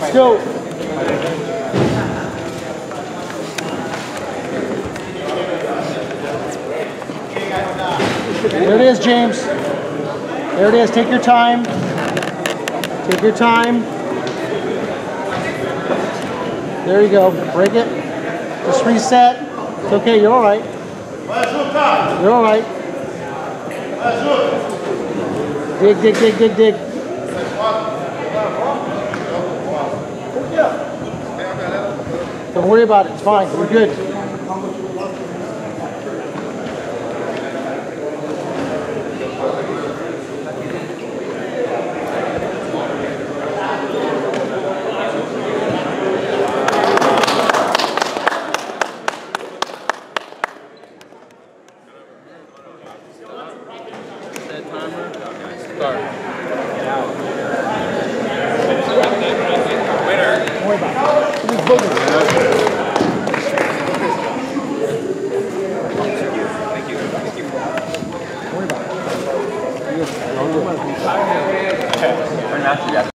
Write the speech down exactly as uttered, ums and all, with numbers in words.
Let's go. There it is, James. There it is. Take your time. Take your time. There you go. Break it. Just reset. It's okay. You're all right. You're all right. Dig, dig, dig, dig, dig. Don't worry about it. It's fine. We're good. Thank you.